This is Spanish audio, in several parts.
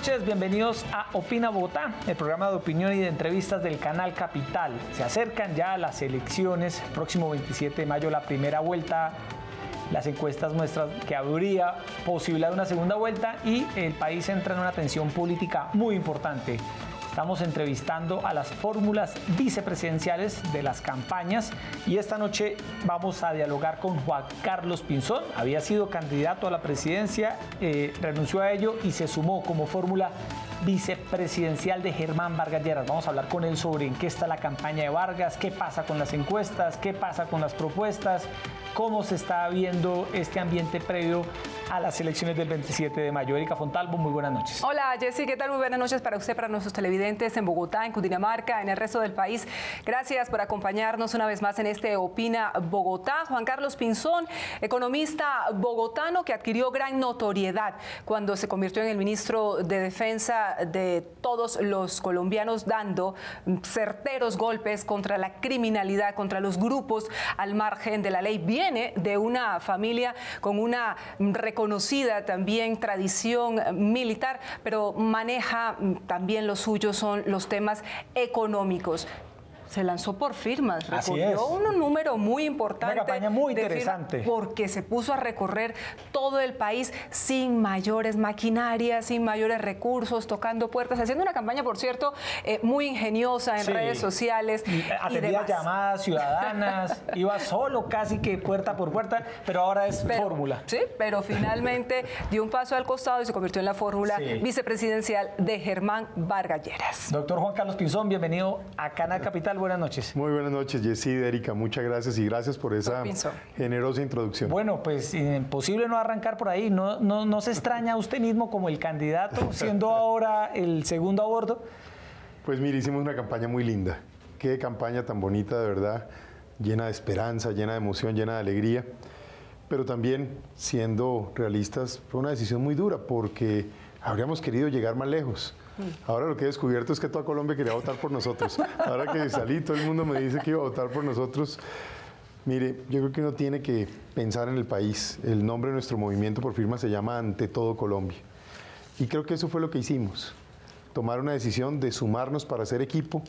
noches, bienvenidos a Opina Bogotá, el programa de opinión y de entrevistas del canal Capital. Se acercan ya las elecciones, el próximo 27 de mayo la primera vuelta. Las encuestas muestran que habría posibilidad de una segunda vuelta y el país entra en una tensión política muy importante. Estamos entrevistando a las fórmulas vicepresidenciales de las campañas y esta noche vamos a dialogar con Juan Carlos Pinzón. Había sido candidato a la presidencia, renunció a ello y se sumó como fórmula vicepresidencial de Germán Vargas Lleras. Vamos a hablar con él sobre en qué está la campaña de Vargas, qué pasa con las encuestas, qué pasa con las propuestas, cómo se está viendo este ambiente previo a las elecciones del 27 de mayo. Erika Fontalvo, muy buenas noches. Hola, Jessy, ¿qué tal? Muy buenas noches para usted, para nuestros televidentes en Bogotá, en Cundinamarca, en el resto del país. Gracias por acompañarnos una vez más en este Opina Bogotá. Juan Carlos Pinzón, economista bogotano que adquirió gran notoriedad cuando se convirtió en el ministro de Defensa de todos los colombianos, dando certeros golpes contra la criminalidad, contra los grupos al margen de la ley. Viene de una familia con una reconocida también tradición militar, pero maneja también lo suyo son los temas económicos. Se lanzó por firmas, recorrió un número muy importante. Una campaña muy interesante. Porque se puso a recorrer todo el país sin mayores maquinarias, sin mayores recursos, tocando puertas, haciendo una campaña, por cierto, muy ingeniosa en redes sociales. Atendía llamadas ciudadanas, iba solo casi que puerta por puerta, pero ahora es fórmula. Sí, pero finalmente dio un paso al costado y se convirtió en la fórmula vicepresidencial de Germán Vargas Lleras. Doctor Juan Carlos Pinzón, bienvenido a Canal Capital. Buenas noches. Muy buenas noches, Jessy, Erika, muchas gracias y gracias por esa generosa introducción. Bueno, pues imposible no arrancar por ahí. ¿No se extraña usted mismo como el candidato, siendo ahora el segundo a bordo? Pues mire, hicimos una campaña muy linda. Qué campaña tan bonita, de verdad, llena de esperanza, llena de emoción, llena de alegría. Pero también, siendo realistas, fue una decisión muy dura porque habríamos querido llegar más lejos. Ahora lo que he descubierto es que toda Colombia quería votar por nosotros. Ahora que salí, todo el mundo me dice que iba a votar por nosotros. Mire, yo creo que uno tiene que pensar en el país. El nombre de nuestro movimiento por firma se llama Ante Todo Colombia. Y creo que eso fue lo que hicimos. Tomar una decisión de sumarnos para hacer equipo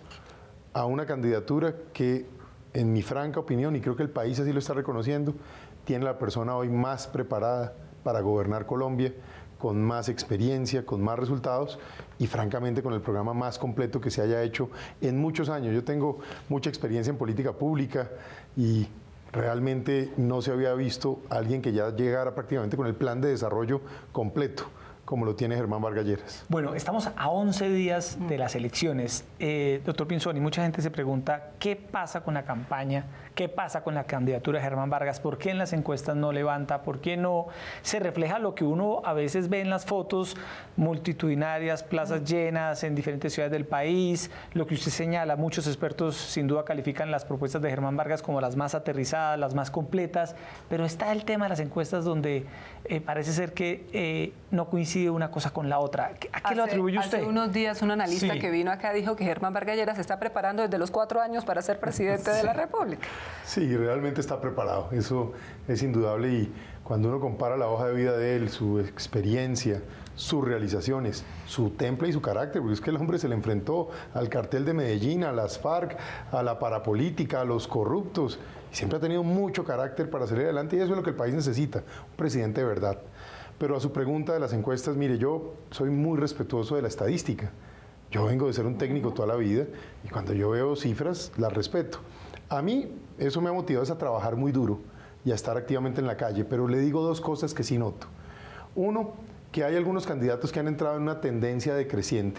a una candidatura que, en mi franca opinión, y creo que el país así lo está reconociendo, tiene la persona hoy más preparada para gobernar Colombia, con más experiencia, con más resultados y francamente con el programa más completo que se haya hecho en muchos años. Yo tengo mucha experiencia en política pública y realmente no se había visto alguien que ya llegara prácticamente con el plan de desarrollo completo, como lo tiene Germán Vargas Lleras. Bueno, estamos a 11 días de las elecciones. Doctor Pinzón, y mucha gente se pregunta qué pasa con la campaña, qué pasa con la candidatura de Germán Vargas, por qué en las encuestas no levanta, por qué no se refleja lo que uno a veces ve en las fotos multitudinarias, plazas llenas en diferentes ciudades del país, lo que usted señala. Muchos expertos sin duda califican las propuestas de Germán Vargas como las más aterrizadas, las más completas, pero está el tema de las encuestas donde parece ser que no coincide una cosa con la otra. ¿A qué lo atribuye usted? Hace unos días un analista que vino acá dijo que Germán Vargas Lleras se está preparando desde los 4 años para ser presidente de la República. Sí, realmente está preparado, eso es indudable, y cuando uno compara la hoja de vida de él, su experiencia, sus realizaciones, su temple y su carácter, porque es que el hombre se le enfrentó al cartel de Medellín, a las FARC, a la parapolítica, a los corruptos, y siempre ha tenido mucho carácter para salir adelante, y eso es lo que el país necesita, un presidente de verdad. Pero a su pregunta de las encuestas, mire, yo soy muy respetuoso de la estadística. Yo vengo de ser un técnico toda la vida y cuando yo veo cifras, las respeto. A mí eso me ha motivado a trabajar muy duro y a estar activamente en la calle, pero le digo 2 cosas que sí noto. Uno, que hay algunos candidatos que han entrado en una tendencia decreciente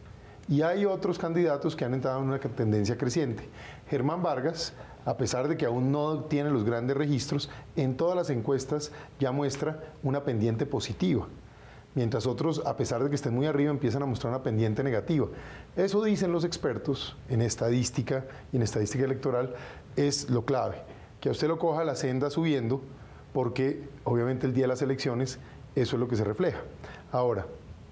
y hay otros candidatos que han entrado en una tendencia creciente. Germán Vargas, a pesar de que aún no tiene los grandes registros, en todas las encuestas ya muestra una pendiente positiva, mientras otros, a pesar de que estén muy arriba, empiezan a mostrar una pendiente negativa. Eso dicen los expertos en estadística y en estadística electoral, es lo clave, que a usted lo coja la senda subiendo, porque obviamente el día de las elecciones eso es lo que se refleja. Ahora,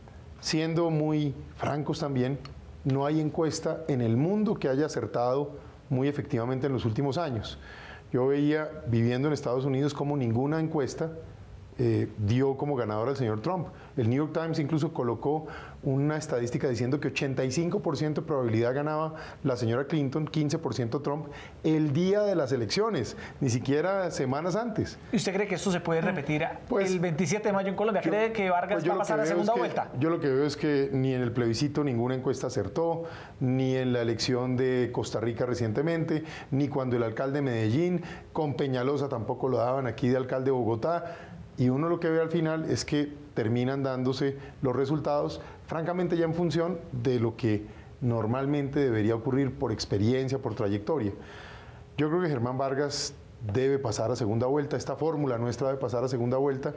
siendo muy francos también, no hay encuesta en el mundo que haya acertado muy efectivamente en los últimos años. Yo veía, viviendo en Estados Unidos, como ninguna encuesta dio como ganador al señor Trump. El New York Times incluso colocó una estadística diciendo que 85% de probabilidad ganaba la señora Clinton, 15% Trump, el día de las elecciones, ni siquiera semanas antes. ¿Y usted cree que esto se puede repetir Pues, el 27 de mayo en Colombia? ¿Cree que Vargas va a pasar a segunda vuelta? Yo lo que veo es que ni en el plebiscito ninguna encuesta acertó, ni en la elección de Costa Rica recientemente, ni cuando el alcalde de Medellín, con Peñalosa tampoco lo daban, aquí de alcalde de Bogotá. Y uno lo que ve al final es que terminan dándose los resultados, francamente ya en función de lo que normalmente debería ocurrir por experiencia, por trayectoria. Yo creo que Germán Vargas debe pasar a segunda vuelta, esta fórmula nuestra debe pasar a segunda vuelta.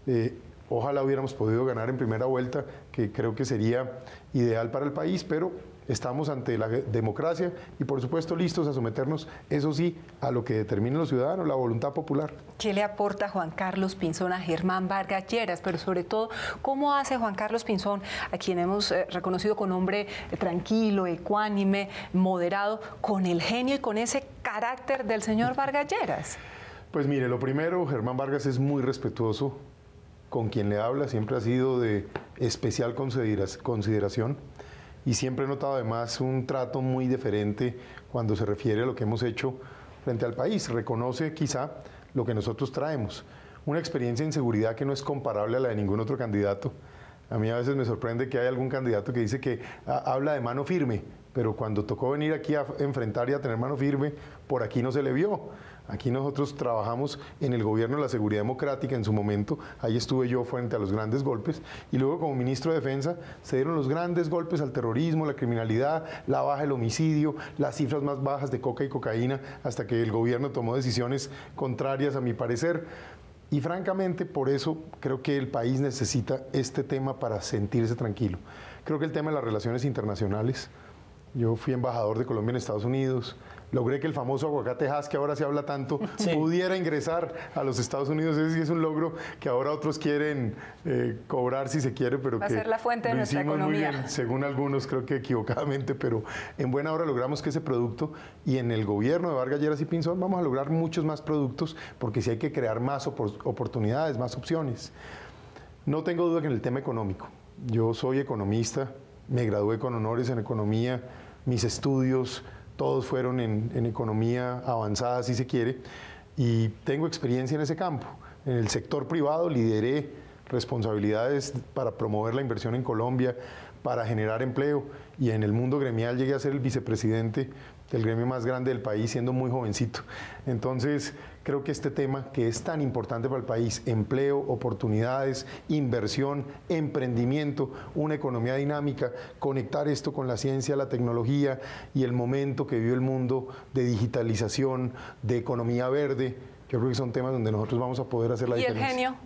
Ojalá hubiéramos podido ganar en primera vuelta, que creo que sería ideal para el país, pero estamos ante la democracia y por supuesto listos a someternos, eso sí, a lo que determinen los ciudadanos, la voluntad popular. ¿Qué le aporta Juan Carlos Pinzón a Germán Vargas Lleras? Pero sobre todo, ¿cómo hace Juan Carlos Pinzón, a quien hemos reconocido con hombre tranquilo, ecuánime, moderado, con el genio y con ese carácter del señor Vargas Lleras? Pues mire, lo primero, Germán Vargas es muy respetuoso con quien le habla, siempre ha sido de especial consideración. Y siempre he notado además un trato muy diferente cuando se refiere a lo que hemos hecho frente al país. Reconoce quizá lo que nosotros traemos, una experiencia en seguridad que no es comparable a la de ningún otro candidato. A mí a veces me sorprende que hay algún candidato que dice que habla de mano firme, pero cuando tocó venir aquí a enfrentar y a tener mano firme, por aquí no se le vio. Aquí nosotros trabajamos en el gobierno de la seguridad democrática en su momento, ahí estuve yo frente a los grandes golpes, y luego como ministro de Defensa se dieron los grandes golpes al terrorismo, la criminalidad, la baja del homicidio, las cifras más bajas de coca y cocaína, hasta que el gobierno tomó decisiones contrarias a mi parecer. Y francamente, por eso creo que el país necesita este tema para sentirse tranquilo. Creo que el tema de las relaciones internacionales, yo fui embajador de Colombia en Estados Unidos, logré que el famoso aguacate Hass, que ahora se habla tanto, pudiera ingresar a los Estados Unidos. Ese sí es un logro que ahora otros quieren cobrar si se quiere, pero va que a ser la fuente de nuestra economía. Muy bien, según algunos, creo que equivocadamente, pero en buena hora logramos que ese producto, y en el gobierno de Vargas Lleras y Pinzón vamos a lograr muchos más productos, porque sí hay que crear más oportunidades, más opciones. No tengo duda que en el tema económico, yo soy economista, me gradué con honores en economía, mis estudios todos fueron en economía avanzada, si se quiere, y tengo experiencia en ese campo. En el sector privado lideré responsabilidades para promover la inversión en Colombia, para generar empleo, y en el mundo gremial llegué a ser el vicepresidente del gremio más grande del país siendo muy jovencito. Entonces, creo que este tema que es tan importante para el país, empleo, oportunidades, inversión, emprendimiento, una economía dinámica, conectar esto con la ciencia, la tecnología y el momento que vive el mundo de digitalización, de economía verde, yo creo que son temas donde nosotros vamos a poder hacer la diferencia. ¿Y el genio?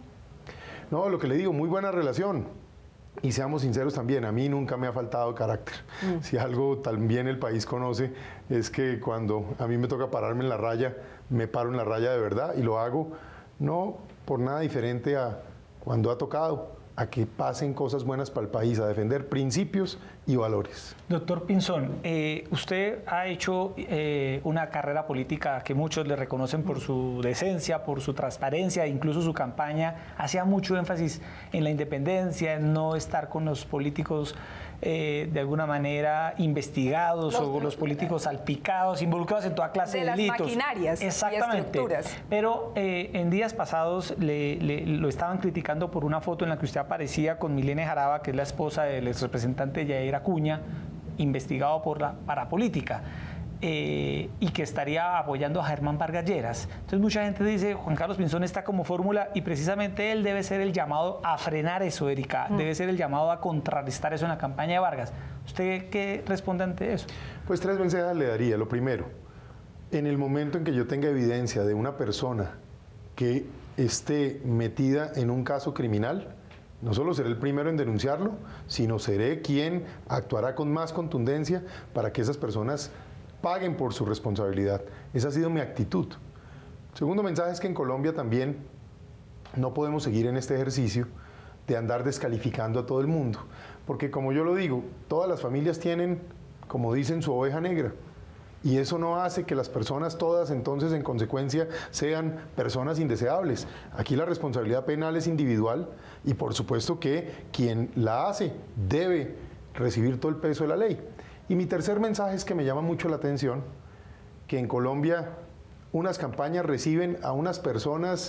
No, lo que le digo, muy buena relación. Y seamos sinceros también, a mí nunca me ha faltado carácter. Si algo también el país conoce es que cuando a mí me toca pararme en la raya, me paro en la raya de verdad y lo hago no por nada diferente a cuando ha tocado, a que pasen cosas buenas para el país, a defender principios y valores. Doctor Pinzón, usted ha hecho una carrera política que muchos le reconocen por su decencia, por su transparencia, incluso su campaña hacía mucho énfasis en la independencia, en no estar con los políticos de alguna manera investigados o los políticos salpicados, involucrados en toda clase de delitos. De las maquinarias y estructuras. Pero en días pasados lo estaban criticando por una foto en la que usted aparecía con Milene Jaraba, que es la esposa del exrepresentante Yair Acuña, investigado por la parapolítica. Y que estaría apoyando a Germán Vargas Lleras. Entonces mucha gente dice, Juan Carlos Pinzón está como fórmula y precisamente él debe ser el llamado a frenar eso, Erika, debe ser el llamado a contrarrestar eso en la campaña de Vargas. ¿Usted qué responde ante eso? Pues 3 mensajes le daría. Lo primero, en el momento en que yo tenga evidencia de una persona que esté metida en un caso criminal, no solo seré el primero en denunciarlo, sino seré quien actuará con más contundencia para que esas personas paguen por su responsabilidad. Esa ha sido mi actitud. Segundo mensaje es que en Colombia también no podemos seguir en este ejercicio de andar descalificando a todo el mundo, porque como yo lo digo, todas las familias tienen, como dicen, su oveja negra, Y eso no hace que las personas todas, entonces, en consecuencia, sean personas indeseables. Aquí la responsabilidad penal es individual y, por supuesto, que quien la hace debe recibir todo el peso de la ley. Y mi tercer mensaje es que me llama mucho la atención que en Colombia unas campañas reciben a unas personas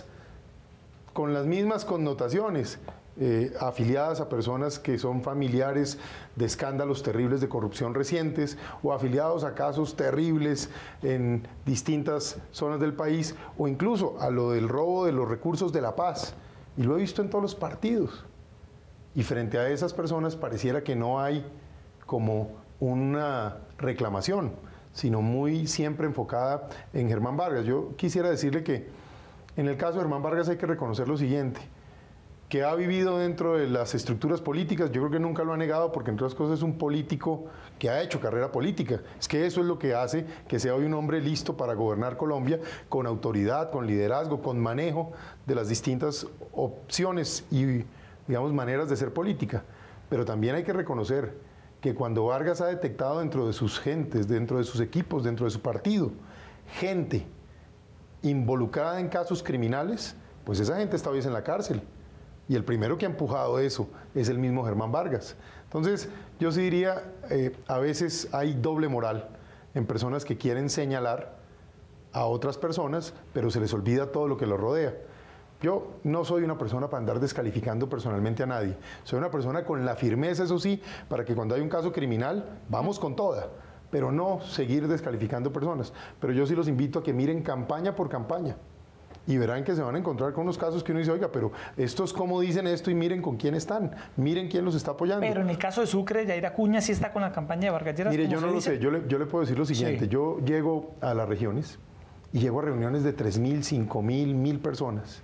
con las mismas connotaciones, afiliadas a personas que son familiares de escándalos terribles de corrupción recientes o afiliados a casos terribles en distintas zonas del país o incluso a lo del robo de los recursos de la paz. Y lo he visto en todos los partidos. Y frente a esas personas pareciera que no hay como una reclamación, sino muy siempre enfocada en Germán Vargas. Yo quisiera decirle que en el caso de Germán Vargas hay que reconocer lo siguiente, que ha vivido dentro de las estructuras políticas, yo creo que nunca lo ha negado, porque entre otras cosas es un político que ha hecho carrera política. Es que eso es lo que hace que sea hoy un hombre listo para gobernar Colombia, con autoridad, con liderazgo, con manejo de las distintas opciones y, digamos, maneras de ser política. Pero también hay que reconocer que cuando Vargas ha detectado dentro de sus gentes, dentro de sus equipos, dentro de su partido, gente involucrada en casos criminales, pues esa gente está hoy en la cárcel. Y el primero que ha empujado eso es el mismo Germán Vargas. Entonces, yo sí diría, a veces hay doble moral en personas que quieren señalar a otras personas, pero se les olvida todo lo que los rodea. Yo no soy una persona para andar descalificando personalmente a nadie. Soy una persona con la firmeza, eso sí, para que cuando hay un caso criminal, vamos con toda, pero no seguir descalificando personas. Pero yo sí los invito a que miren campaña por campaña y verán que se van a encontrar con unos casos que uno dice, oiga, pero estos cómo dicen esto y miren con quién están, miren quién los está apoyando. Pero en el caso de Sucre, Yair Acuña sí está con la campaña de Vargas Lleras. Mire, yo no lo sé, yo le puedo decir lo siguiente, sí. Yo llego a las regiones y llego a reuniones de 3.000, 5.000, 1.000 personas.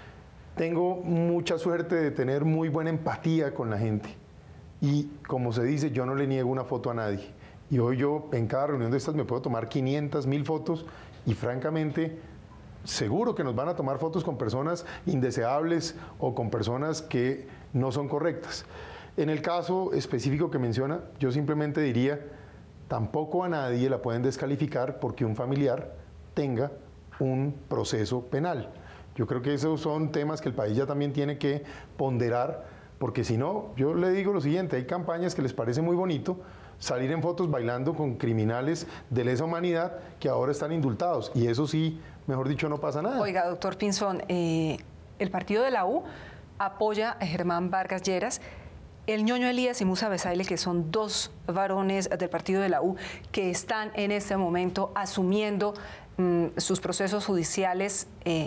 Tengo mucha suerte de tener muy buena empatía con la gente y, como se dice, yo no le niego una foto a nadie. Y hoy yo en cada reunión de estas me puedo tomar 500, 1.000 fotos y francamente seguro que nos van a tomar fotos con personas indeseables o con personas que no son correctas. En el caso específico que menciona, yo simplemente diría, tampoco a nadie la pueden descalificar porque un familiar tenga un proceso penal. Yo creo que esos son temas que el país ya también tiene que ponderar, porque si no, yo le digo lo siguiente, hay campañas que les parece muy bonito salir en fotos bailando con criminales de lesa humanidad que ahora están indultados, y eso sí, mejor dicho, no pasa nada. Oiga, doctor Pinzón, el partido de la U apoya a Germán Vargas Lleras. El Ñoño Elías y Musa Besaile, que son dos varones del partido de la U que están en este momento asumiendo sus procesos judiciales,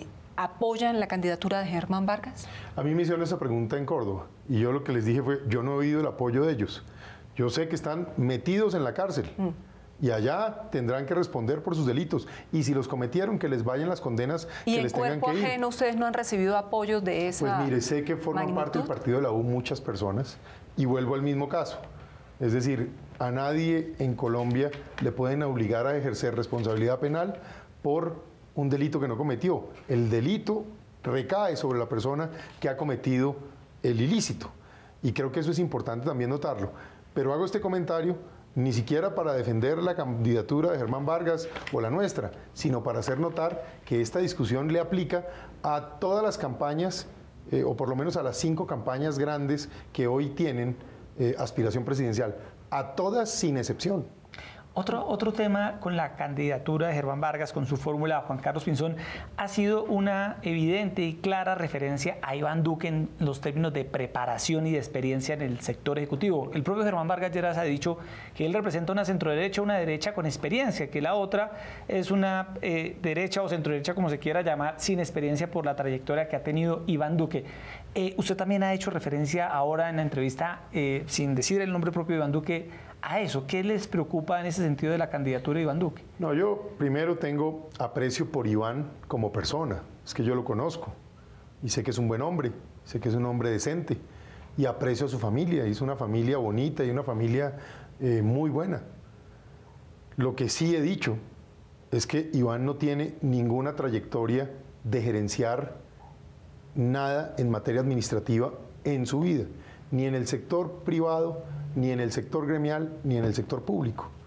¿apoyan la candidatura de Germán Vargas? A mí me hicieron esa pregunta en Córdoba y yo lo que les dije fue, yo no he oído el apoyo de ellos. Yo sé que están metidos en la cárcel y allá tendrán que responder por sus delitos. Y si los cometieron, que les vayan las condenas que les tengan que ir. ¿Y en cuerpo ajeno ustedes no han recibido apoyos de esa Pues mire, sé que forman parte del partido de la U muchas personas y vuelvo al mismo caso. Es decir, a nadie en Colombia le pueden obligar a ejercer responsabilidad penal por un delito que no cometió. El delito recae sobre la persona que ha cometido el ilícito. Y creo que eso es importante también notarlo. Pero hago este comentario ni siquiera para defender la candidatura de Germán Vargas o la nuestra, sino para hacer notar que esta discusión le aplica a todas las campañas, o por lo menos a las 5 campañas grandes que hoy tienen aspiración presidencial. A todas sin excepción. Otro tema con la candidatura de Germán Vargas, con su fórmula Juan Carlos Pinzón, ha sido una evidente y clara referencia a Iván Duque en los términos de preparación y de experiencia en el sector ejecutivo. El propio Germán Vargas Lleras ha dicho que él representa una centroderecha, una derecha con experiencia, que la otra es una derecha o centroderecha, como se quiera llamar, sin experiencia por la trayectoria que ha tenido Iván Duque. Usted también ha hecho referencia ahora en la entrevista, sin decir el nombre propio de Iván Duque, a eso. ¿Qué les preocupa en ese sentido de la candidatura de Iván Duque? No, yo primero tengo aprecio por Iván como persona. Es que yo lo conozco y sé que es un buen hombre, sé que es un hombre decente y aprecio a su familia. Es una familia bonita y una familia muy buena. Lo que sí he dicho es que Iván no tiene ninguna trayectoria de gerenciar nada en materia administrativa en su vida, ni en el sector privado, ni en el sector gremial, ni en el sector público.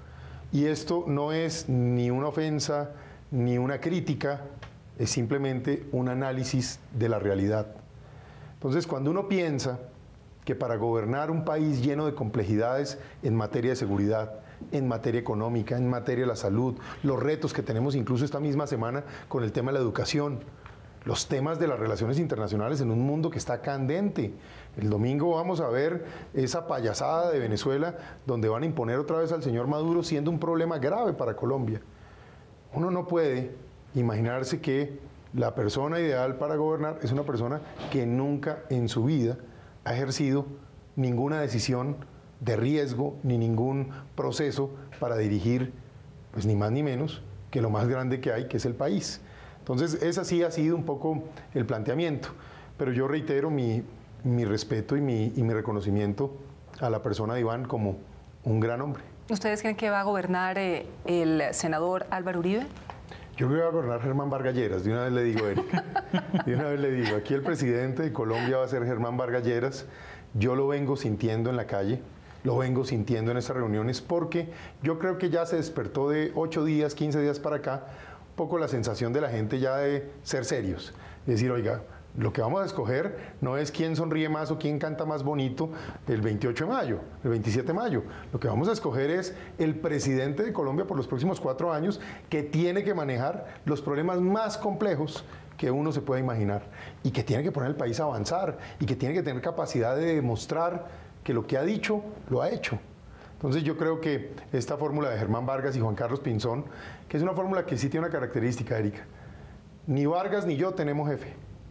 Y esto no es ni una ofensa ni una crítica, es simplemente un análisis de la realidad. Entonces, cuando uno piensa que para gobernar un país lleno de complejidades en materia de seguridad, en materia económica, en materia de la salud, los retos que tenemos incluso esta misma semana con el tema de la educación, los temas de las relaciones internacionales en un mundo que está candente. El domingo vamos a ver esa payasada de Venezuela donde van a imponer otra vez al señor Maduro, siendo un problema grave para Colombia. Uno no puede imaginarse que la persona ideal para gobernar es una persona que nunca en su vida ha ejercido ninguna decisión de riesgo ni ningún proceso para dirigir, pues ni más ni menos que lo más grande que hay, que es el país. Entonces, ese sí ha sido un poco el planteamiento, pero yo reitero mi respeto y mi reconocimiento a la persona de Iván como un gran hombre. ¿Ustedes creen que va a gobernar el senador Álvaro Uribe? Yo creo que va a gobernar Germán Vargas Lleras, de una vez le digo, Erika. De una vez le digo, aquí el presidente de Colombia va a ser Germán Vargas Lleras. Yo lo vengo sintiendo en la calle, lo vengo sintiendo en estas reuniones, porque yo creo que ya se despertó de 8 días, 15 días para acá, un poco la sensación de la gente ya de ser serios. Es decir, oiga, lo que vamos a escoger no es quién sonríe más o quién canta más bonito el 28 de mayo, el 27 de mayo. Lo que vamos a escoger es el presidente de Colombia por los próximos 4 años que tiene que manejar los problemas más complejos que uno se pueda imaginar y que tiene que poner el país a avanzar y que tiene que tener capacidad de demostrar que lo que ha dicho, lo ha hecho. Entonces yo creo que esta fórmula de Germán Vargas y Juan Carlos Pinzón, que es una fórmula que sí tiene una característica, Erika, ni Vargas ni yo tenemos jefe.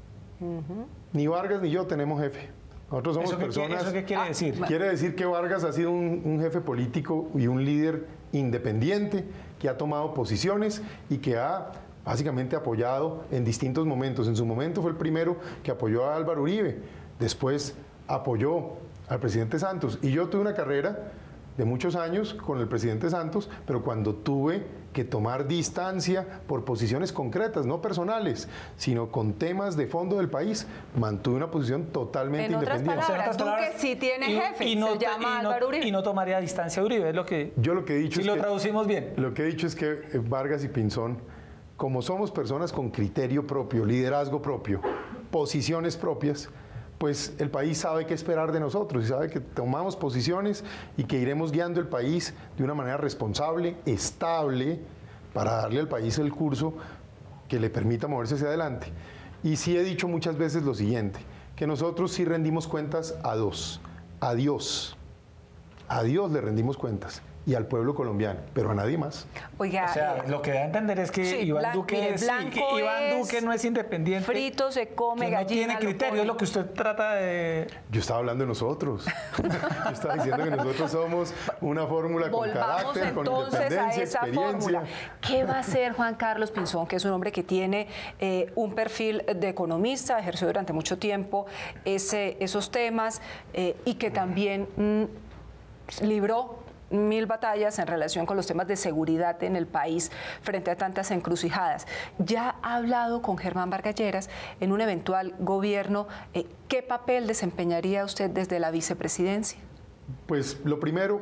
Ni Vargas ni yo tenemos jefe. Nosotros somos personas... ¿Eso qué quiere decir? Quiere decir que Vargas ha sido un jefe político y un líder independiente que ha tomado posiciones y que ha básicamente apoyado en distintos momentos. En su momento fue el primero que apoyó a Álvaro Uribe, después apoyó al presidente Santos. Y yo tuve una carrera de muchos años con el presidente Santos, pero cuando tuve que tomar distancia por posiciones concretas, no personales, sino con temas de fondo del país, mantuve una posición totalmente independiente. En otras palabras, Duque sí tiene jefe, se llama Álvaro Uribe. Y no tomaría distancia de Uribe, es lo que... Yo lo que he dicho si lo traducimos bien. Lo que he dicho es que Vargas y Pinzón, como somos personas con criterio propio, liderazgo propio, posiciones propias, pues el país sabe qué esperar de nosotros y sabe que tomamos posiciones y que iremos guiando el país de una manera responsable, estable, para darle al país el curso que le permita moverse hacia adelante. Y sí he dicho muchas veces lo siguiente, que nosotros sí rendimos cuentas a dos, a Dios le rendimos cuentas y al pueblo colombiano, pero a nadie más. Oiga, o sea, lo que da a entender es que sí, Iván Duque no es independiente. Frito se come, que gallina. No tiene criterio, es lo que usted trata de... Yo estaba hablando de nosotros. Yo estaba diciendo que nosotros somos una fórmula con carácter, con independencia, experiencia. ¿Qué va a hacer Juan Carlos Pinzón, que es un hombre que tiene un perfil de economista, ejerció durante mucho tiempo esos temas y que también libró 1000 batallas en relación con los temas de seguridad en el país frente a tantas encrucijadas? ¿Ya ha hablado con Germán Vargas Lleras en un eventual gobierno? ¿Qué papel desempeñaría usted desde la vicepresidencia? Pues lo primero,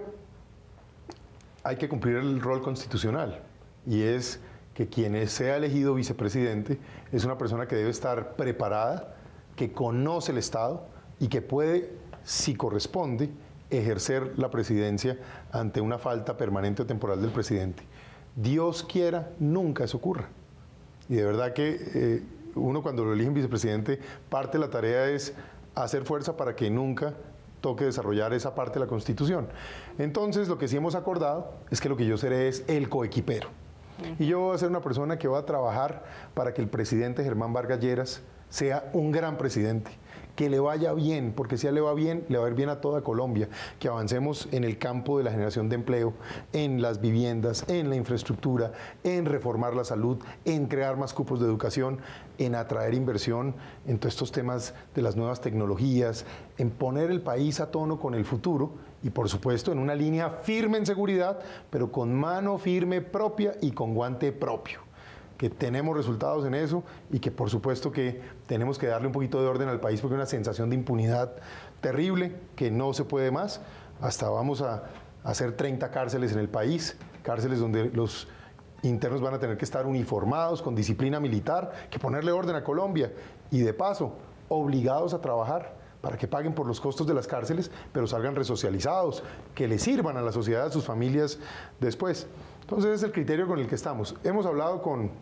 hay que cumplir el rol constitucional y es que quien sea elegido vicepresidente es una persona que debe estar preparada, que conoce el Estado y que puede, si corresponde, ejercer la presidencia ante una falta permanente o temporal del presidente. Dios quiera, nunca eso ocurra. Y de verdad que uno cuando lo eligen vicepresidente, parte de la tarea es hacer fuerza para que nunca toque desarrollar esa parte de la Constitución. Entonces, lo que sí hemos acordado es que lo que yo seré es el coequipero. Y yo voy a ser una persona que va a trabajar para que el presidente Germán Vargas Lleras sea un gran presidente, que le vaya bien, porque si a él le va bien, le va a ir bien a toda Colombia, que avancemos en el campo de la generación de empleo, en las viviendas, en la infraestructura, en reformar la salud, en crear más cupos de educación, en atraer inversión en todos estos temas de las nuevas tecnologías, en poner el país a tono con el futuro y por supuesto en una línea firme en seguridad, pero con mano firme propia y con guante propio. Que tenemos resultados en eso y que por supuesto que tenemos que darle un poquito de orden al país porque hay una sensación de impunidad terrible que no se puede más. Hasta vamos a hacer 30 cárceles en el país cárceles donde los internos van a tener que estar uniformados, con disciplina militar, que ponerle orden a Colombia y de paso, obligados a trabajar para que paguen por los costos de las cárceles, pero salgan resocializados, que le sirvan a la sociedad, a sus familias después. Entonces ese es el criterio con el que estamos. Hemos hablado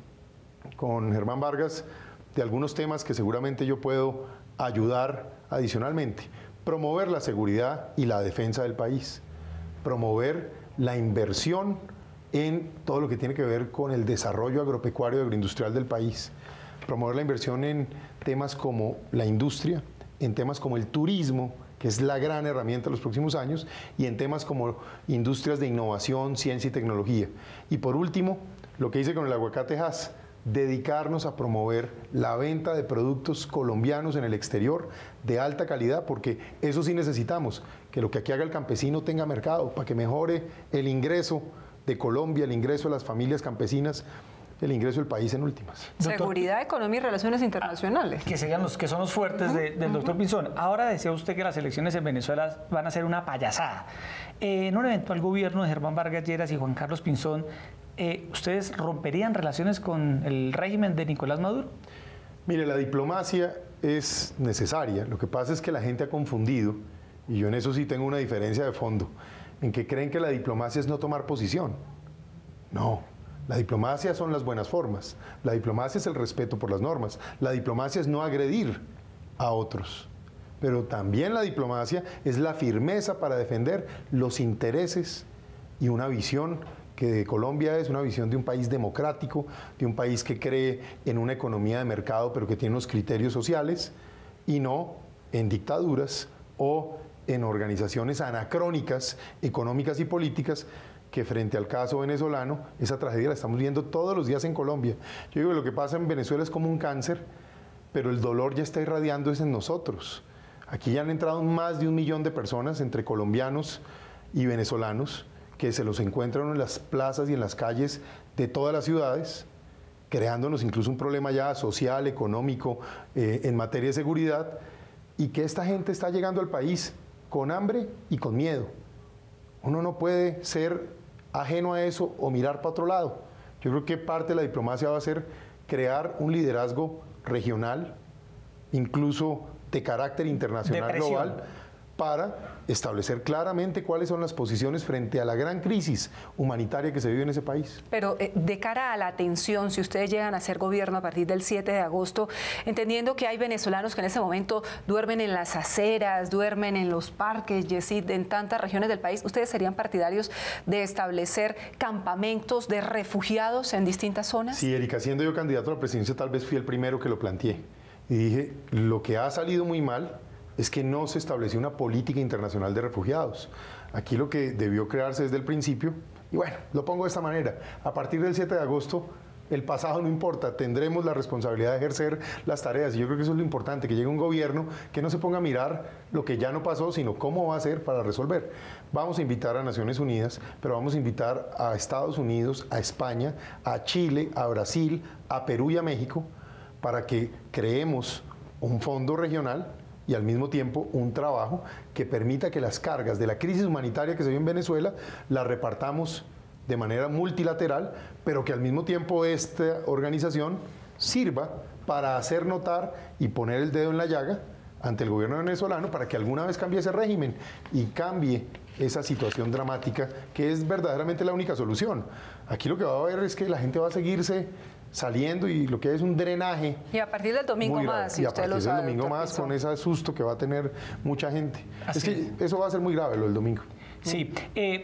con Germán Vargas de algunos temas que seguramente yo puedo ayudar adicionalmente. Promover la seguridad y la defensa del país. Promover la inversión en todo lo que tiene que ver con el desarrollo agropecuario y agroindustrial del país. Promover la inversión en temas como la industria, en temas como el turismo, que es la gran herramienta de los próximos años, y en temas como industrias de innovación, ciencia y tecnología. Y por último, lo que hice con el aguacate Hass, dedicarnos a promover la venta de productos colombianos en el exterior de alta calidad, porque eso sí necesitamos, que lo que aquí haga el campesino tenga mercado, para que mejore el ingreso de Colombia, el ingreso de las familias campesinas, el ingreso del país en últimas. Seguridad, economía y relaciones internacionales. Que sean que son los fuertes del doctor Pinzón. Ahora decía usted que las elecciones en Venezuela van a ser una payasada. En un eventual gobierno de Germán Vargas Lleras y Juan Carlos Pinzón, ¿ustedes romperían relaciones con el régimen de Nicolás Maduro? Mire, la diplomacia es necesaria. Lo que pasa es que la gente ha confundido, y yo en eso sí tengo una diferencia de fondo, en que creen que la diplomacia es no tomar posición. No. La diplomacia son las buenas formas, la diplomacia es el respeto por las normas, la diplomacia es no agredir a otros, pero también la diplomacia es la firmeza para defender los intereses y una visión que de Colombia es una visión de un país democrático, de un país que cree en una economía de mercado pero que tiene unos criterios sociales y no en dictaduras o en organizaciones anacrónicas, económicas y políticas, que frente al caso venezolano, esa tragedia la estamos viendo todos los días en Colombia. Yo digo que lo que pasa en Venezuela es como un cáncer, pero el dolor ya está irradiando en nosotros. Aquí ya han entrado más de 1 millón de personas, entre colombianos y venezolanos, que se los encuentran en las plazas y en las calles de todas las ciudades, creándonos incluso un problema ya social, económico, en materia de seguridad, y que esta gente está llegando al país con hambre y con miedo. Uno no puede ser ajeno a eso o mirar para otro lado. Yo creo que parte de la diplomacia va a ser crear un liderazgo regional, incluso de carácter internacional global, para establecer claramente cuáles son las posiciones frente a la gran crisis humanitaria que se vive en ese país. Pero de cara a la atención, si ustedes llegan a ser gobierno a partir del 7 de agosto, entendiendo que hay venezolanos que en ese momento duermen en las aceras, duermen en los parques, Yesid, en tantas regiones del país, ¿ustedes serían partidarios de establecer campamentos de refugiados en distintas zonas? Sí, Erika, siendo yo candidato a la presidencia, tal vez fui el primero que lo planteé. Y dije, lo que ha salido muy mal es que no se estableció una política internacional de refugiados. Aquí lo que debió crearse desde el principio, y bueno, lo pongo de esta manera, a partir del 7 de agosto, el pasado no importa, tendremos la responsabilidad de ejercer las tareas, y yo creo que eso es lo importante, que llegue un gobierno que no se ponga a mirar lo que ya no pasó, sino cómo va a hacer para resolver. Vamos a invitar a Naciones Unidas, pero vamos a invitar a Estados Unidos, a España, a Chile, a Brasil, a Perú y a México, para que creemos un fondo regional y al mismo tiempo un trabajo que permita que las cargas de la crisis humanitaria que se vive en Venezuela las repartamos de manera multilateral, pero que al mismo tiempo esta organización sirva para hacer notar y poner el dedo en la llaga ante el gobierno venezolano para que alguna vez cambie ese régimen y cambie esa situación dramática que es verdaderamente la única solución. Aquí lo que va a haber es que la gente va a seguirse saliendo y lo que hay es un drenaje. Y a partir del domingo más, si usted lo sabe. Y a partir del domingo más, con ese susto que va a tener mucha gente. Es que eso va a ser muy grave lo del domingo. Sí,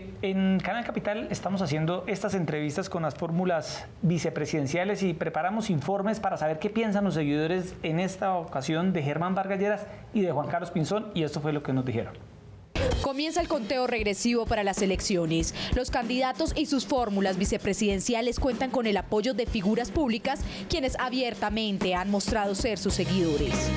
en Canal Capital estamos haciendo estas entrevistas con las fórmulas vicepresidenciales y preparamos informes para saber qué piensan los seguidores en esta ocasión de Germán Vargas Lleras y de Juan Carlos Pinzón, y esto fue lo que nos dijeron. Comienza el conteo regresivo para las elecciones. Los candidatos y sus fórmulas vicepresidenciales cuentan con el apoyo de figuras públicas, quienes abiertamente han mostrado ser sus seguidores.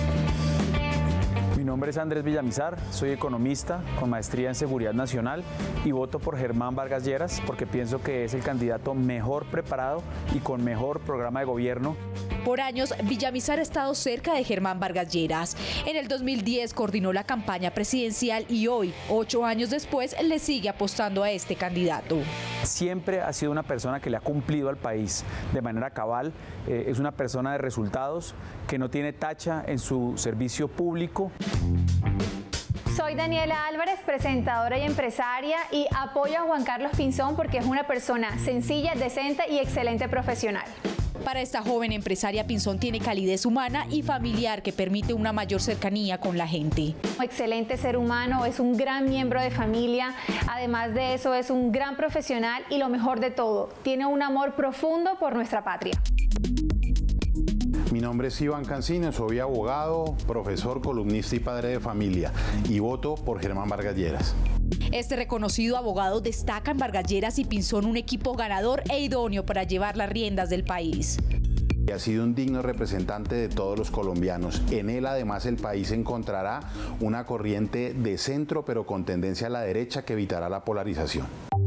Mi nombre es Andrés Villamizar, soy economista con maestría en Seguridad Nacional y voto por Germán Vargas Lleras porque pienso que es el candidato mejor preparado y con mejor programa de gobierno. Por años, Villamizar ha estado cerca de Germán Vargas Lleras. En el 2010 coordinó la campaña presidencial y hoy, 8 años después, le sigue apostando a este candidato. Siempre ha sido una persona que le ha cumplido al país de manera cabal, es una persona de resultados, que no tiene tacha en su servicio público. Soy Daniela Álvarez, presentadora y empresaria, y apoyo a Juan Carlos Pinzón porque es una persona sencilla, decente y excelente profesional. Para esta joven empresaria, Pinzón tiene calidez humana y familiar que permite una mayor cercanía con la gente. Excelente ser humano, es un gran miembro de familia, además de eso es un gran profesional y lo mejor de todo, tiene un amor profundo por nuestra patria. Mi nombre es Iván Cancino, soy abogado, profesor, columnista y padre de familia y voto por Germán Vargas Lleras. Este reconocido abogado destaca en Vargas Lleras y Pinzón un equipo ganador e idóneo para llevar las riendas del país. Ha sido un digno representante de todos los colombianos. En él, además, el país encontrará una corriente de centro, pero con tendencia a la derecha, que evitará la polarización.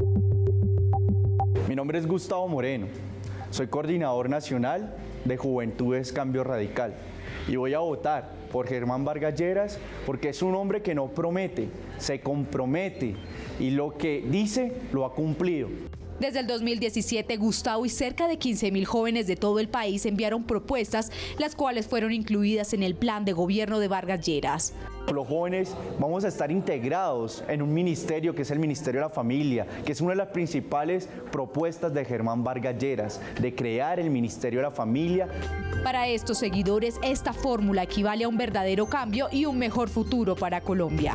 Mi nombre es Gustavo Moreno, soy coordinador nacional de Juventudes Cambio Radical y voy a votar por Germán Vargas Lleras porque es un hombre que no promete, se compromete y lo que dice lo ha cumplido. Desde el 2017, Gustavo y cerca de 15.000 jóvenes de todo el país enviaron propuestas, las cuales fueron incluidas en el plan de gobierno de Vargas Lleras. Los jóvenes vamos a estar integrados en un ministerio que es el Ministerio de la Familia, que es una de las principales propuestas de Germán Vargas Lleras, de crear el Ministerio de la Familia. Para estos seguidores, esta fórmula equivale a un verdadero cambio y un mejor futuro para Colombia.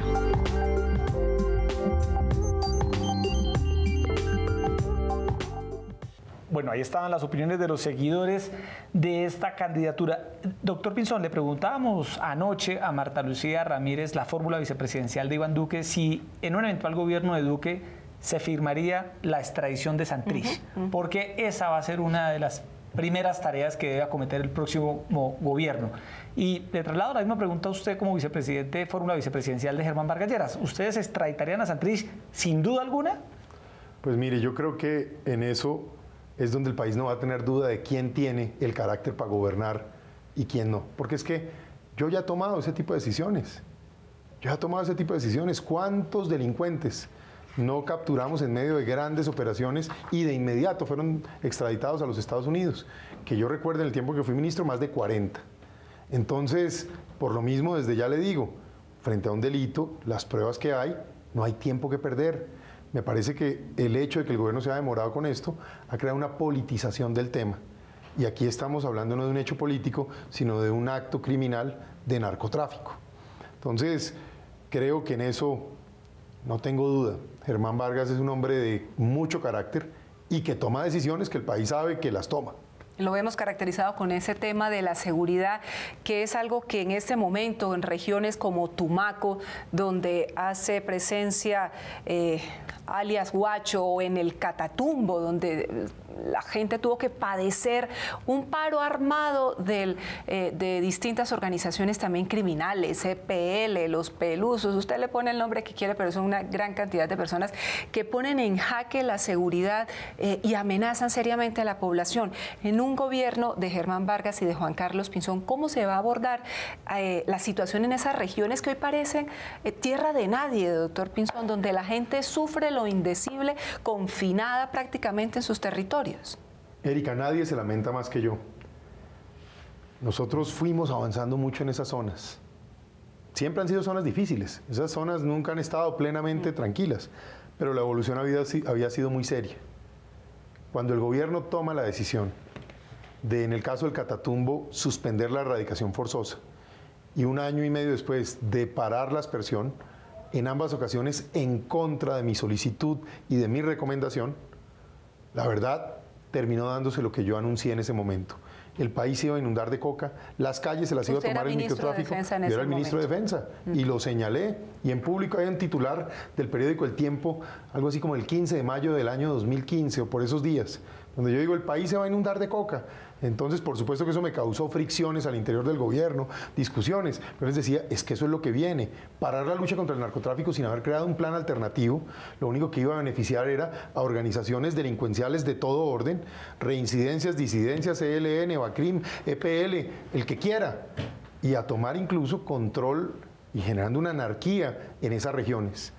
Bueno, ahí estaban las opiniones de los seguidores de esta candidatura. Doctor Pinzón, le preguntábamos anoche a Marta Lucía Ramírez, la fórmula vicepresidencial de Iván Duque, si en un eventual gobierno de Duque se firmaría la extradición de Santrich, porque esa va a ser una de las primeras tareas que debe acometer el próximo gobierno. Y le traslado la misma pregunta a usted como vicepresidente de fórmula vicepresidencial de Germán Vargas Lleras. ¿Ustedes extraditarían a Santrich sin duda alguna? Pues mire, yo creo que en eso es donde el país no va a tener duda de quién tiene el carácter para gobernar y quién no. Porque es que yo ya he tomado ese tipo de decisiones. ¿Cuántos delincuentes no capturamos en medio de grandes operaciones y de inmediato fueron extraditados a los Estados Unidos? Que yo recuerdo en el tiempo que fui ministro, más de 40. Entonces, por lo mismo, desde ya le digo, frente a un delito, las pruebas que hay, no hay tiempo que perder. Me parece que el hecho de que el gobierno se haya demorado con esto ha creado una politización del tema. Y aquí estamos hablando no de un hecho político, sino de un acto criminal de narcotráfico. Entonces, creo que en eso no tengo duda. Germán Vargas es un hombre de mucho carácter y que toma decisiones que el país sabe que las toma. Lo vemos caracterizado con ese tema de la seguridad, que es algo que en este momento en regiones como Tumaco, donde hace presencia alias Huacho, o en el Catatumbo, donde la gente tuvo que padecer un paro armado de distintas organizaciones también criminales, EPL, los Pelusos, usted le pone el nombre que quiere, pero son una gran cantidad de personas que ponen en jaque la seguridad y amenazan seriamente a la población. En un gobierno de Germán Vargas y de Juan Carlos Pinzón, ¿cómo se va a abordar la situación en esas regiones que hoy parecen tierra de nadie, doctor Pinzón, donde la gente sufre lo indecible, confinada prácticamente en sus territorios? Erika, nadie se lamenta más que yo. Nosotros fuimos avanzando mucho en esas zonas. Siempre han sido zonas difíciles. Esas zonas nunca han estado plenamente tranquilas, pero la evolución había sido muy seria. Cuando el gobierno toma la decisión de, en el caso del Catatumbo, suspender la erradicación forzosa y 1 año y medio después de parar la aspersión, en ambas ocasiones en contra de mi solicitud y de mi recomendación, la verdad terminó dándose lo que yo anuncié en ese momento. El país se iba a inundar de coca, las calles se las iba a tomar el microtráfico. Yo era el ministro de Defensa y lo señalé. Y en público hay un titular del periódico El Tiempo, algo así como el 15 de mayo del año 2015 o por esos días, donde yo digo el país se va a inundar de coca. Entonces, por supuesto que eso me causó fricciones al interior del gobierno, discusiones, pero les decía, es que eso es lo que viene. Parar la lucha contra el narcotráfico sin haber creado un plan alternativo, lo único que iba a beneficiar era a organizaciones delincuenciales de todo orden, reincidencias, disidencias, ELN, Bacrim, EPL, el que quiera, y a tomar incluso control y generando una anarquía en esas regiones.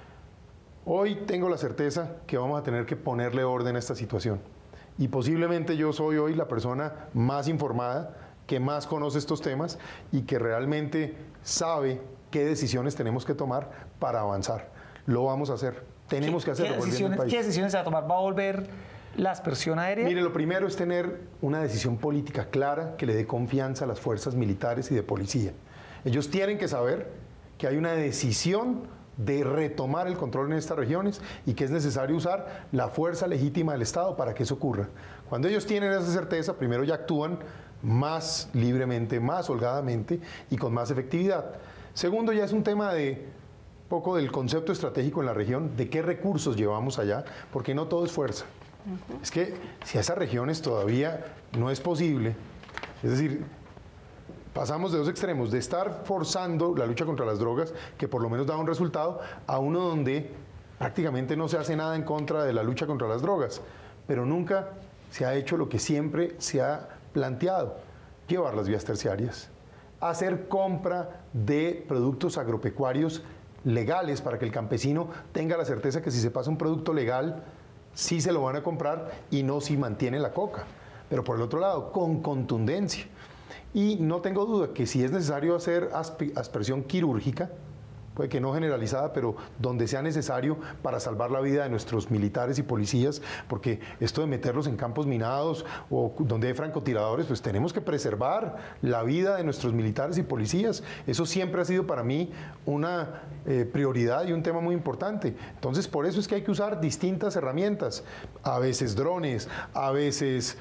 Hoy tengo la certeza que vamos a tener que ponerle orden a esta situación. Y posiblemente yo soy hoy la persona más informada, que más conoce estos temas y que realmente sabe qué decisiones tenemos que tomar para avanzar. Lo vamos a hacer. Tenemos que hacerlo. ¿Qué decisiones se va a tomar? ¿Va a volver la aspersión aérea? Mire, lo primero es tener una decisión política clara que le dé confianza a las fuerzas militares y de policía. Ellos tienen que saber que hay una decisión de retomar el control en estas regiones y que es necesario usar la fuerza legítima del Estado para que eso ocurra. Cuando ellos tienen esa certeza, primero ya actúan más libremente, más holgadamente y con más efectividad. Segundo, ya es un tema de poco del concepto estratégico en la región, de qué recursos llevamos allá, porque no todo es fuerza. Es que si a esas regiones todavía no es posible, es decir, pasamos de dos extremos, de estar forzando la lucha contra las drogas, que por lo menos da un resultado, a uno donde prácticamente no se hace nada en contra de la lucha contra las drogas, pero nunca se ha hecho lo que siempre se ha planteado, llevar las vías terciarias, hacer compra de productos agropecuarios legales para que el campesino tenga la certeza que si se pasa un producto legal, sí se lo van a comprar y no si mantiene la coca, pero por el otro lado, con contundencia. Y no tengo duda que si es necesario hacer aspersión quirúrgica, puede que no generalizada, pero donde sea necesario para salvar la vida de nuestros militares y policías, porque esto de meterlos en campos minados o donde hay francotiradores, pues tenemos que preservar la vida de nuestros militares y policías. Eso siempre ha sido para mí una prioridad y un tema muy importante. Entonces, por eso es que hay que usar distintas herramientas, a veces drones, a veces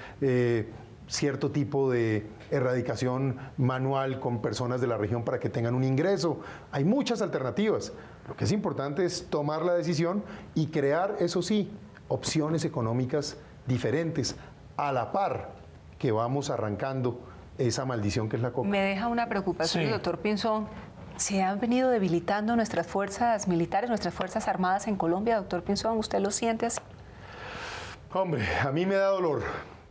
cierto tipo de erradicación manual con personas de la región para que tengan un ingreso. Hay muchas alternativas. Lo que es importante es tomar la decisión y crear, eso sí, opciones económicas diferentes, a la par que vamos arrancando esa maldición que es la coca. Me deja una preocupación, Sí. Doctor Pinzón. ¿Se han venido debilitando nuestras fuerzas militares, nuestras fuerzas armadas en Colombia, doctor Pinzón? ¿Usted lo siente así? Hombre, a mí me da dolor.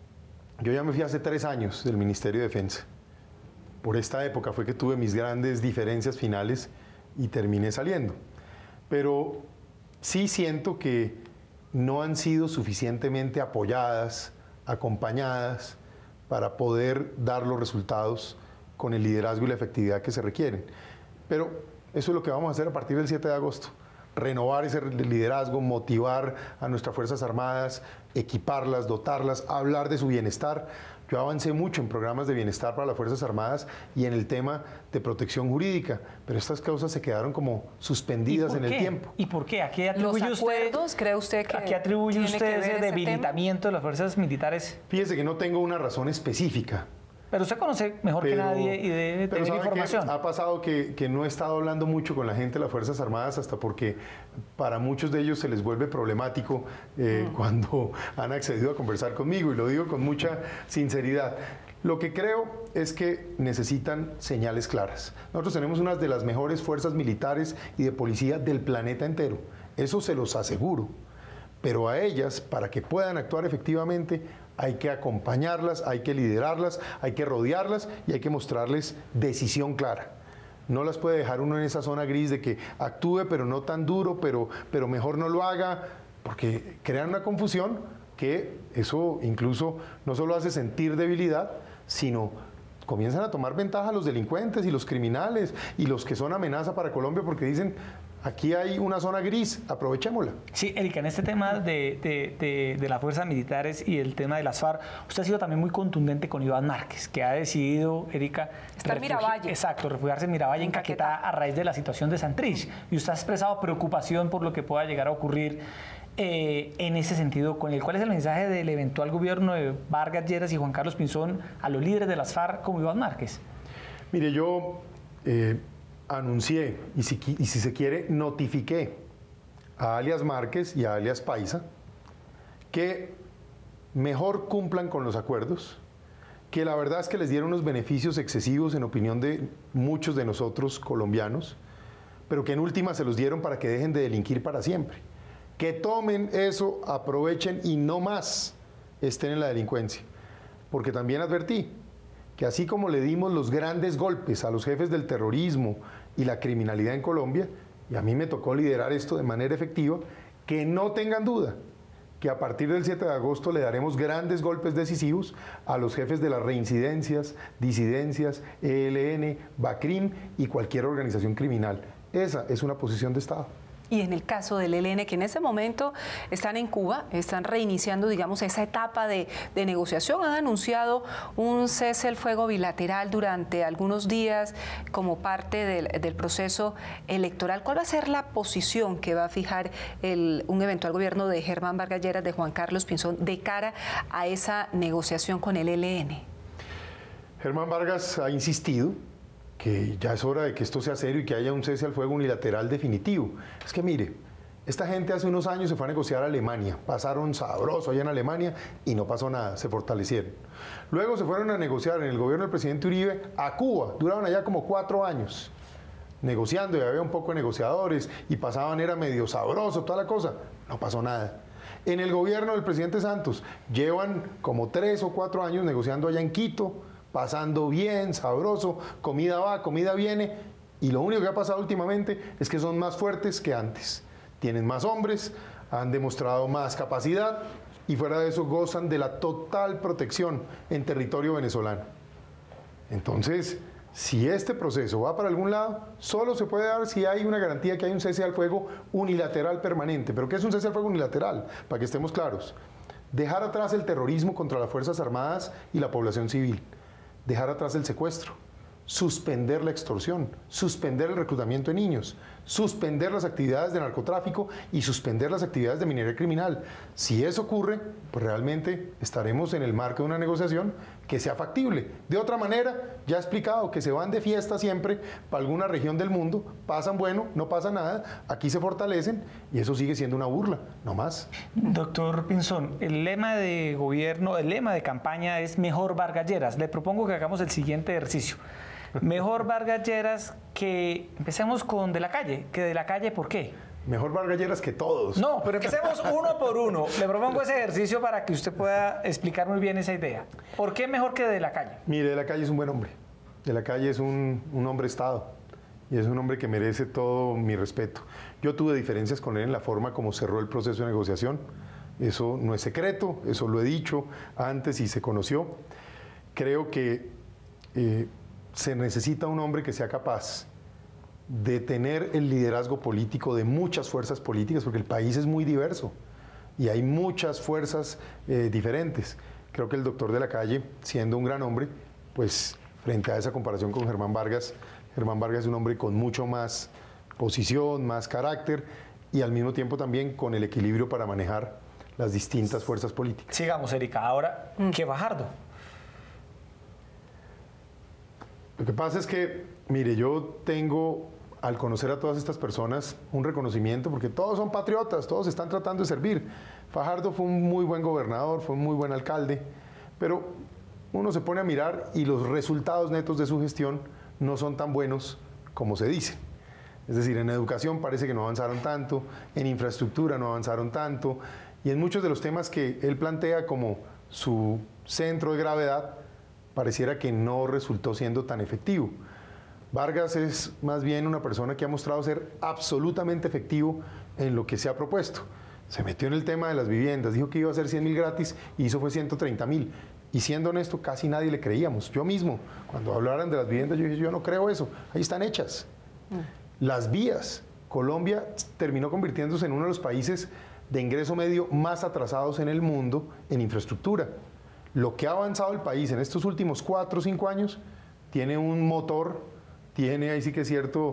Yo ya me fui hace 3 años del Ministerio de Defensa. Por esta época fue que tuve mis grandes diferencias finales y terminé saliendo. Pero sí siento que no han sido suficientemente apoyadas, acompañadas, para poder dar los resultados con el liderazgo y la efectividad que se requieren. Pero eso es lo que vamos a hacer a partir del 7 de agosto. Renovar ese liderazgo, motivar a nuestras Fuerzas Armadas, equiparlas, dotarlas, hablar de su bienestar. Yo avancé mucho en programas de bienestar para las Fuerzas Armadas y en el tema de protección jurídica, pero estas causas se quedaron como suspendidas en el tiempo. ¿Y por qué? ¿A qué ¿Los atribuye acuerdos, cree usted que ¿A qué atribuye tiene que usted ver ese ese tema? debilitamiento de las fuerzas militares? Fíjese que no tengo una razón específica. Pero usted conoce mejor que nadie y debe pero tener ¿sabe qué? información. Ha pasado que no he estado hablando mucho con la gente de las Fuerzas Armadas, hasta porque para muchos de ellos se les vuelve problemático cuando han accedido a conversar conmigo, y lo digo con mucha sinceridad. Lo que creo es que necesitan señales claras. Nosotros tenemos una de las mejores fuerzas militares y de policía del planeta entero. Eso se los aseguro. Pero a ellas, para que puedan actuar efectivamente, hay que acompañarlas, hay que liderarlas, hay que rodearlas y hay que mostrarles decisión clara. No las puede dejar uno en esa zona gris de que actúe, pero no tan duro, pero mejor no lo haga, porque crean una confusión que eso incluso no solo hace sentir debilidad, sino comienzan a tomar ventaja los delincuentes y los criminales y los que son amenaza para Colombia, porque dicen: aquí hay una zona gris, aprovechémosla. Sí, Erika, en este tema de las fuerzas militares y el tema de las FARC, usted ha sido también muy contundente con Iván Márquez, que ha decidido, Erika, Está en Miravalle. Exacto, refugiarse en Miravalle, en Caquetá, a raíz de la situación de Santrich. Y usted ha expresado preocupación por lo que pueda llegar a ocurrir en ese sentido. ¿Cuál es el mensaje del eventual gobierno de Vargas Lleras y Juan Carlos Pinzón a los líderes de las FARC como Iván Márquez? Mire, yo anuncié y si se quiere notifiqué a alias Márquez y a alias Paisa que mejor cumplan con los acuerdos, que la verdad es que les dieron unos beneficios excesivos en opinión de muchos de nosotros colombianos, pero que en última se los dieron para que dejen de delinquir para siempre. Que tomen eso, aprovechen y no más estén en la delincuencia. porque también advertí que así como le dimos los grandes golpes a los jefes del terrorismo y la criminalidad en Colombia, y a mí me tocó liderar esto de manera efectiva, que no tengan duda que a partir del 7 de agosto le daremos grandes golpes decisivos a los jefes de las reincidencias, disidencias, ELN, BACRIM y cualquier organización criminal. Esa es una posición de Estado. Y en el caso del ELN, que en ese momento están en Cuba, están reiniciando, digamos, esa etapa de negociación, han anunciado un cese al fuego bilateral durante algunos días como parte del proceso electoral. ¿Cuál va a ser la posición que va a fijar un eventual gobierno de Germán Vargas Lleras, de Juan Carlos Pinzón, de cara a esa negociación con el ELN? Germán Vargas ha insistido que ya es hora de que esto sea serio y que haya un cese al fuego unilateral definitivo. Es que mire, esta gente hace unos años se fue a negociar a Alemania, pasaron sabroso allá en Alemania y no pasó nada, se fortalecieron. Luego se fueron a negociar en el gobierno del presidente Uribe a Cuba, duraron allá como 4 años negociando y había un poco de negociadores y pasaban, era medio sabroso toda la cosa, no pasó nada. En el gobierno del presidente Santos llevan como 3 o 4 años negociando allá en Quito, pasando bien, sabroso, comida va, comida viene, y lo único que ha pasado últimamente es que son más fuertes que antes. Tienen más hombres, han demostrado más capacidad y fuera de eso gozan de la total protección en territorio venezolano. Entonces, si este proceso va para algún lado, solo se puede dar si hay una garantía que hay un cese al fuego unilateral permanente. ¿Pero qué es un cese al fuego unilateral? Para que estemos claros. Dejar atrás el terrorismo contra las Fuerzas Armadas y la población civil. Dejar atrás el secuestro, suspender la extorsión, suspender el reclutamiento de niños, suspender las actividades de narcotráfico y suspender las actividades de minería criminal. Si eso ocurre, pues realmente estaremos en el marco de una negociación que sea factible. De otra manera, ya he explicado que se van de fiesta siempre para alguna región del mundo, pasan bueno, no pasa nada, aquí se fortalecen y eso sigue siendo una burla, no más. Doctor Pinzón, el lema de gobierno, el lema de campaña es Mejor Vargas Lleras. Le propongo que hagamos el siguiente ejercicio. Mejor Vargas Lleras, que empecemos con De la Calle. ¿Que De la Calle por qué? Mejor Vargas Lleras que todos. No, pero empecemos uno por uno. Le propongo ese ejercicio para que usted pueda explicar muy bien esa idea. ¿Por qué mejor que De la Calle? Mire, De la Calle es un buen hombre. De la Calle es un hombre Estado. Y es un hombre que merece todo mi respeto. Yo tuve diferencias con él en la forma como cerró el proceso de negociación. Eso no es secreto, eso lo he dicho antes y se conoció. Creo que se necesita un hombre que sea capaz de tener el liderazgo político de muchas fuerzas políticas, porque el país es muy diverso y hay muchas fuerzas diferentes. Creo que el doctor De la Calle, siendo un gran hombre, pues frente a esa comparación con Germán Vargas es un hombre con mucho más posición, más carácter y al mismo tiempo también con el equilibrio para manejar las distintas fuerzas políticas. Sigamos, Erika. Ahora, ¿qué Fajardo? Lo que pasa es que, mire, yo tengo, al conocer a todas estas personas, un reconocimiento, porque todos son patriotas, todos están tratando de servir. Fajardo fue un muy buen gobernador, fue un muy buen alcalde, pero uno se pone a mirar y los resultados netos de su gestión no son tan buenos como se dice. Es decir, en educación parece que no avanzaron tanto, en infraestructura no avanzaron tanto, y en muchos de los temas que él plantea como su centro de gravedad, pareciera que no resultó siendo tan efectivo. Vargas es más bien una persona que ha mostrado ser absolutamente efectivo en lo que se ha propuesto. Se metió en el tema de las viviendas, dijo que iba a hacer 100.000 gratis y hizo fue 130.000. Y siendo honesto, casi nadie le creíamos. Yo mismo, cuando hablaran de las viviendas, yo dije, yo no creo eso, ahí están hechas. Las vías. Colombia terminó convirtiéndose en uno de los países de ingreso medio más atrasados en el mundo en infraestructura. Lo que ha avanzado el país en estos últimos 4 o 5 años tiene un motor, tiene ahí sí que es cierto,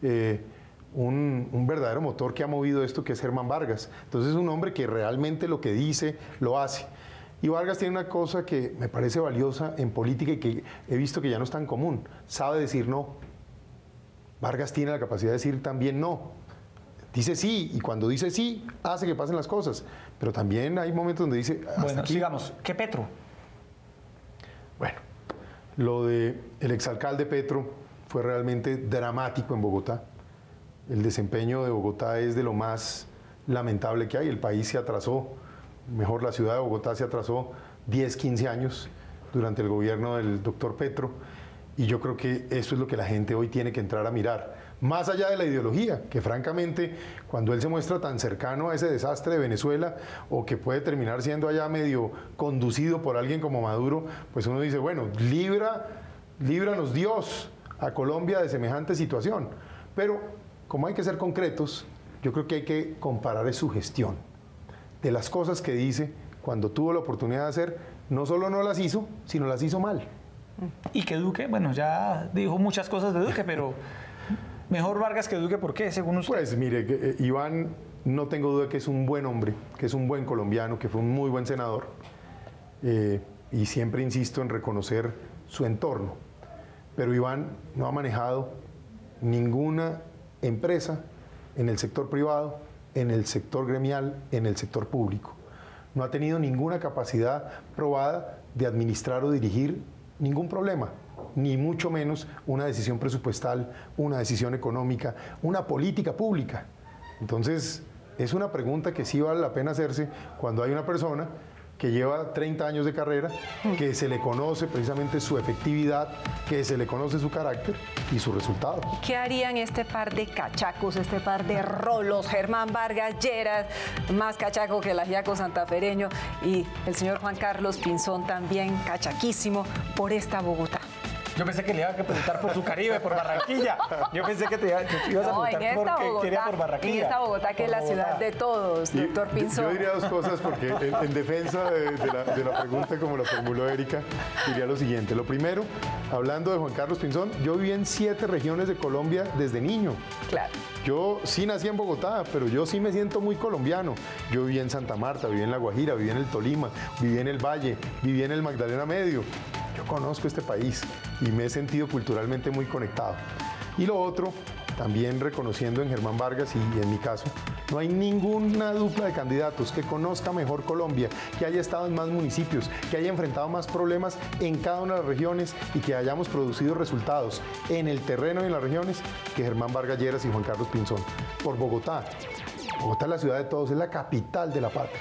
un verdadero motor que ha movido esto, que es Germán Vargas. Entonces es un hombre que realmente lo que dice, lo hace. Y Vargas tiene una cosa que me parece valiosa en política y que he visto que ya no es tan común, sabe decir no. Vargas tiene la capacidad de decir también no. Dice sí, y cuando dice sí, hace que pasen las cosas. Pero también hay momentos donde dice... Bueno, aquí. Sigamos. ¿Qué Petro? Bueno, lo del exalcalde Petro fue realmente dramático en Bogotá. El desempeño de Bogotá es de lo más lamentable que hay. El país se atrasó, mejor la ciudad de Bogotá se atrasó 10, 15 años durante el gobierno del doctor Petro, y yo creo que eso es lo que la gente hoy tiene que entrar a mirar. Más allá de la ideología, que francamente, cuando él se muestra tan cercano a ese desastre de Venezuela, o que puede terminar siendo allá medio conducido por alguien como Maduro, pues uno dice, bueno, líbranos Dios a Colombia de semejante situación. Pero como hay que ser concretos, yo creo que hay que comparar su gestión. De las cosas que dice, cuando tuvo la oportunidad de hacer, no solo no las hizo, sino las hizo mal. Y que Duque, bueno, ya dijo muchas cosas de Duque, pero mejor Vargas que Duque, ¿por qué, según usted? Pues mire, Iván, no tengo duda que es un buen hombre, que es un buen colombiano, que fue un muy buen senador, y siempre insisto en reconocer su entorno. Pero Iván no ha manejado ninguna empresa en el sector privado, en el sector gremial, en el sector público. No ha tenido ninguna capacidad probada de administrar o dirigir ningún problema, ni mucho menos una decisión presupuestal, una decisión económica, una política pública. Entonces, es una pregunta que sí vale la pena hacerse cuando hay una persona que lleva 30 años de carrera, que se le conoce precisamente su efectividad, que se le conoce su carácter y sus resultados. ¿Qué harían este par de cachacos, este par de rolos, Germán Vargas Lleras, más cachaco que el ajiaco santafereño, y el señor Juan Carlos Pinzón, también cachaquísimo, por esta Bogotá? Yo pensé que le iba a preguntar por su Caribe, por Barranquilla. Yo pensé que te ibas a preguntar por qué quería por Barranquilla. En esta Bogotá, que es la ciudad de todos, doctor Pinzón. Yo diría dos cosas, porque en defensa de la pregunta como la formuló Erika, diría lo siguiente. Lo primero, hablando de Juan Carlos Pinzón, yo viví en 7 regiones de Colombia desde niño. Claro. Yo sí nací en Bogotá, pero yo sí me siento muy colombiano. Yo viví en Santa Marta, viví en La Guajira, viví en el Tolima, viví en el Valle, viví en el Magdalena Medio. Yo conozco este país y me he sentido culturalmente muy conectado. Y lo otro, también reconociendo en Germán Vargas y en mi caso, no hay ninguna dupla de candidatos que conozca mejor Colombia, que haya estado en más municipios, que haya enfrentado más problemas en cada una de las regiones y que hayamos producido resultados en el terreno y en las regiones que Germán Vargas Lleras y Juan Carlos Pinzón. Por Bogotá. Bogotá es la ciudad de todos, es la capital de la patria.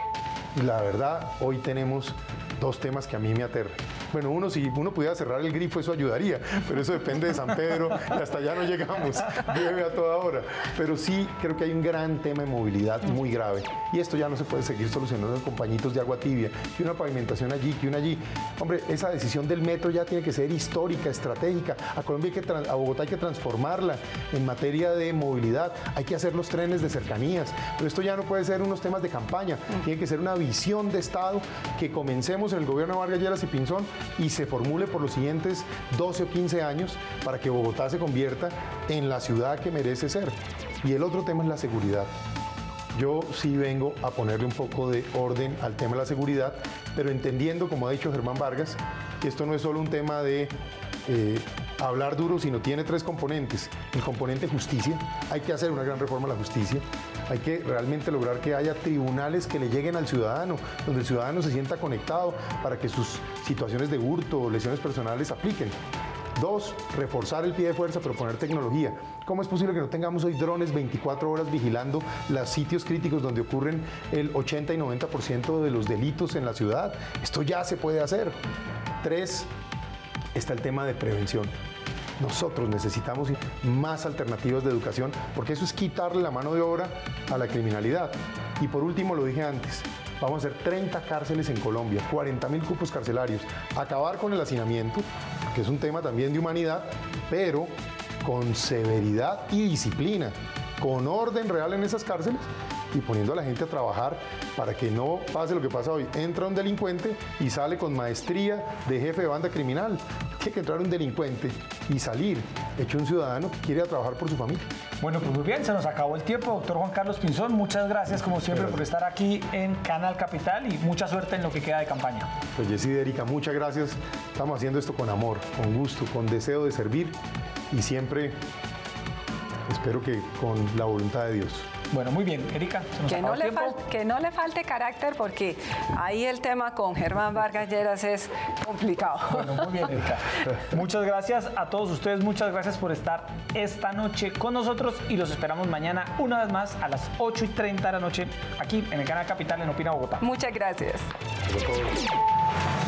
Y la verdad, hoy tenemos 2 temas que a mí me aterran. Bueno, uno, si uno pudiera cerrar el grifo, eso ayudaría, pero eso depende de San Pedro y hasta allá no llegamos, llueve a toda hora. Pero sí creo que hay un gran tema de movilidad muy grave y esto ya no se puede seguir solucionando con pañitos de agua tibia, que una pavimentación allí, que una allí. Hombre, esa decisión del metro ya tiene que ser histórica, estratégica. A Bogotá hay que transformarla en materia de movilidad, hay que hacer los trenes de cercanías, pero esto ya no puede ser unos temas de campaña, tiene que ser una visión de Estado que comencemos en el gobierno de Vargas Lleras y Pinzón y se formule por los siguientes 12 o 15 años para que Bogotá se convierta en la ciudad que merece ser. Y el otro tema es la seguridad. Yo sí vengo a ponerle un poco de orden al tema de la seguridad, pero entendiendo, como ha dicho Germán Vargas, que esto no es solo un tema de hablar duro, sino tiene 3 componentes. El componente justicia, hay que hacer una gran reforma a la justicia. Hay que realmente lograr que haya tribunales que le lleguen al ciudadano, donde el ciudadano se sienta conectado para que sus situaciones de hurto o lesiones personales apliquen. 2, reforzar el pie de fuerza, pero poner tecnología. ¿Cómo es posible que no tengamos hoy drones 24 horas vigilando los sitios críticos donde ocurren el 80 y 90% de los delitos en la ciudad? Esto ya se puede hacer. 3, está el tema de prevención. Nosotros necesitamos más alternativas de educación porque eso es quitarle la mano de obra a la criminalidad. Y por último, lo dije antes, vamos a hacer 30 cárceles en Colombia, 40.000 cupos carcelarios, acabar con el hacinamiento, que es un tema también de humanidad, pero con severidad y disciplina, con orden real en esas cárceles y poniendo a la gente a trabajar para que no pase lo que pasa hoy. Entra un delincuente y sale con maestría de jefe de banda criminal. Tiene que entrar un delincuente y salir hecho un ciudadano que quiere ir a trabajar por su familia. Bueno, pues muy bien, se nos acabó el tiempo. Doctor Juan Carlos Pinzón, muchas gracias como siempre por estar aquí en Canal Capital y mucha suerte en lo que queda de campaña. Pues Jessy y Erika, muchas gracias. Estamos haciendo esto con amor, con gusto, con deseo de servir y siempre espero que con la voluntad de Dios. Bueno, muy bien, Erika, se nos acabó el tiempo. Que no le falte carácter porque ahí el tema con Germán Vargas Lleras es complicado. Bueno, muy bien, Erika. Muchas gracias a todos ustedes, muchas gracias por estar esta noche con nosotros y los esperamos mañana una vez más a las 8:30 de la noche aquí en el Canal Capital en Opina Bogotá. Muchas gracias. Gracias a todos.